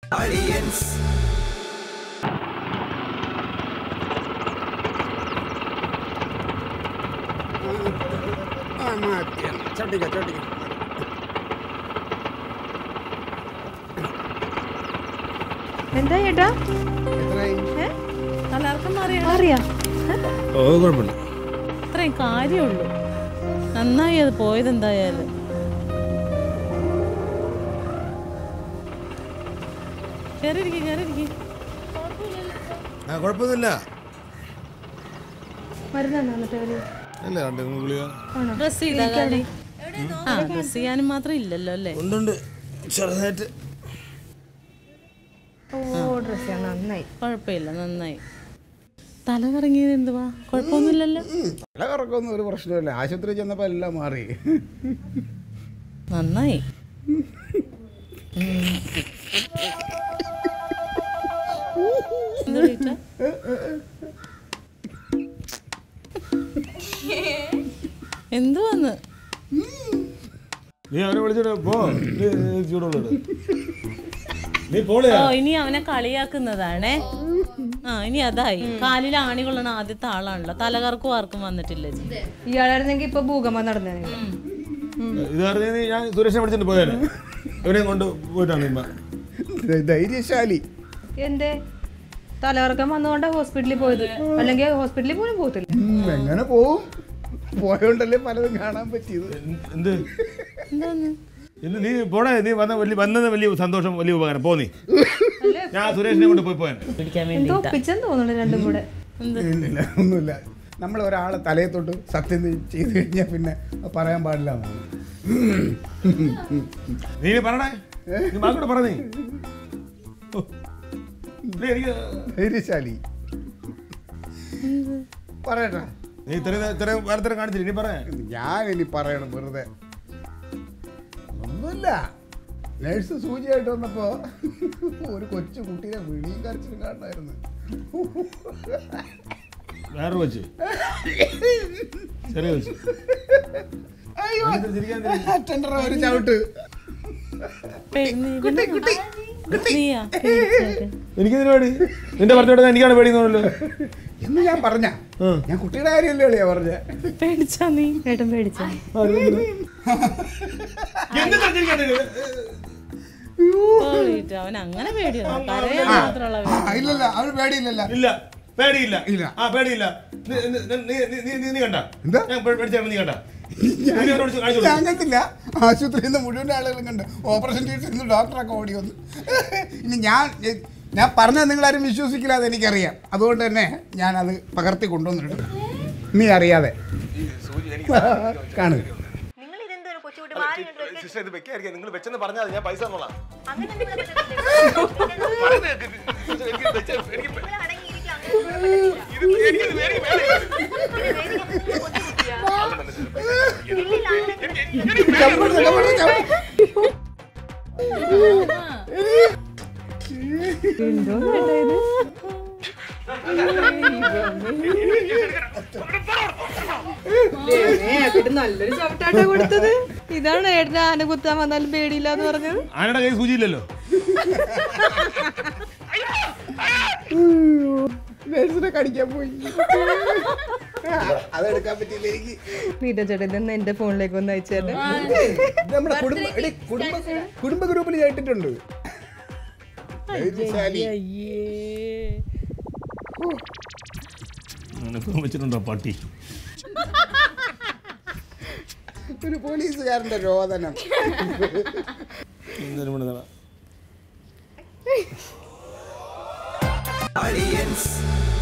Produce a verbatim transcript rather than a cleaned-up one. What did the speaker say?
Aliyans. Chotika, chotika. എന്താ ചേട്ടാ? ഇത്രയും കാര്യമുള്ളൂ. നന്നായി അത് പോയത് എന്തായാലും. കുഴപ്പമൊന്നുമില്ല. ഡ്രസ് ചെയ്യാനും മാത്രം ഇല്ലല്ലോ അല്ലേ? കുഴപ്പമില്ല, നന്നായി. തല കറങ്ങിയത് എന്തുവാ? കുഴപ്പമൊന്നുമില്ലല്ലോ. തല കറക്കൊന്നും ഒരു പ്രശ്നമില്ല. ആശുപത്രി ചെന്നപ്പോ എല്ലാം മാറി. നന്നായി. എന്തുവാന്ന് നീ അവനെ വിളിച്ചിട്ട് പോ. ഓ ഇനി അവനെ കളിയാക്കുന്നതാണേ. ആ ഇനി അതായി. കാലിൽ ആണി കൊള്ളണ ആദ്യത്തെ ആളാണല്ലോ. തലകർക്കും ആർക്കും വന്നിട്ടില്ല. ഇയാളായിരുന്നെങ്കിൽ ഇപ്പൊ ഭൂകമ്പം നടന്നേ. ഇത് ഞാൻ സുരേഷിനെ വിളിച്ചിട്ട് പോയാലേ. ഇവരെയും കൊണ്ട് പോയിട്ടാണ് ധൈര്യശാലി. എന്തേ തലകറക്കം വന്നുകൊണ്ട് ഹോസ്പിറ്റലിൽ പോയത്? അല്ലെങ്കിൽ ഹോസ്പിറ്റലിൽ പോലും പോകത്തില്ല. എങ്ങനെ പോവും? പോയോണ്ടല്ലേ പലതും കാണാൻ പറ്റിയത്. എന്ത് നീ പോണേ? നീ വന്ന വലിയ വന്നത് വലിയ സന്തോഷം, വലിയ ഉപകാരം. പോ നീ. ഞാൻ സുരേഷിനെ കൊണ്ട് പോയി പോയാൻ തോന്നുന്നു രണ്ടും കൂടെ. ഇല്ല ഒന്നുമില്ല. നമ്മൾ ഒരാളെ തലയെ തൊട്ട് സത്യം ചെയ്ത് കഴിഞ്ഞാൽ പിന്നെ പറയാൻ പാടില്ല. നീ പറഞ്ഞേ, നീ മാങ്ങോട്ട് പറഞ്ഞേ. ധൈര്യശാലി പറയട്ടെ. നീ ഇത്രയും ഇത്രയും വാർത്തരം കാണിച്ചില്ല. ഇനി പറയാ. ഞാൻ ഇനി പറയണം വെറുതെ. ഒന്നുമില്ല. നേഴ്സ് സൂചിയായിട്ട് വന്നപ്പോ ഒരു കൊച്ചു കുട്ടീനെ വിളിയും കരച്ചിലും കാണായിരുന്നു. വേറെ വെച്ച് ചെറിയ വെച്ച് ഒരു ചവിട്ട്. എനിക്കെന്തിനു പേടി? നിന്റെ പറഞ്ഞോട്ടെ എനിക്കാണ് പേടിയെന്നല്ലോ എന്ന് ഞാൻ പറഞ്ഞ. ഞാൻ കുട്ടിയുടെ കാര്യമല്ലേ പറഞ്ഞ. പേടിച്ചാ നീ? ഏട്ടൻ പേടിച്ചാ? അവനങ്ങനെ പേടിയൊന്നും ഇല്ലല്ല. അവന് പേടിയില്ലല്ല. ഇല്ല പേടിയില്ല. ഇല്ല ആ പേടിയില്ല. നീ കണ്ട ഞാൻ പേടിച്ചാണ്. നീ കണ്ട അങ്ങനത്തില്ല. ആശുപത്രിയിൽ നിന്ന് മുഴുവൻ ആളുകളും കണ്ട് ഓപ്പറേഷൻ തിയേറ്ററിൽ നിന്ന് ഡോക്ടറൊക്കെ ഓടി വന്നു. ഇനി ഞാൻ ഞാൻ പറഞ്ഞത് നിങ്ങളാരും വിശ്വസിക്കില്ല, അത് എനിക്കറിയാം. അതുകൊണ്ട് തന്നെ ഞാനത് പകർത്തി കൊണ്ടുവന്നിട്ടുണ്ട്. നീ അറിയാതെ കാണുക. നിങ്ങൾ വെച്ചെന്ന് പറഞ്ഞാൽ ഞാൻ പൈസ തന്നോളാം. നല്ലൊരു ചവിട്ടാട്ടാ കൊടുത്തത്. ഇതാണ് ഏട്ടന് ആന കുത്താൻ വന്നാലും പേടിയില്ലാന്ന് പറഞ്ഞത്. ആനയുടെ കൈ സൂചിയില്ലല്ലോ. കടിക്കാൻ പോയി. അതെടുക്കാൻ പറ്റില്ല എനിക്ക്. നീത ചേട്ടൻ എന്റെ ഫോണിലേക്ക് ഒന്ന് അയച്ചേട്ടെ. നമ്മുടെ കുടുംബ ഗ്രൂപ്പിൽ കേട്ടിട്ടുണ്ട്. വെച്ചിട്ടുണ്ടോ പട്ടി? ഒരു പോലീസുകാരന്റെ രോദനം. Aliyans.